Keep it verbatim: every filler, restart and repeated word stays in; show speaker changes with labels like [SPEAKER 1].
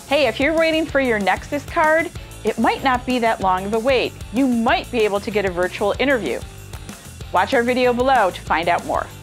[SPEAKER 1] Hey, if you're waiting for your Nexus card, it might not be that long of a wait. You might be able to get a virtual interview. Watch our video below to find out more.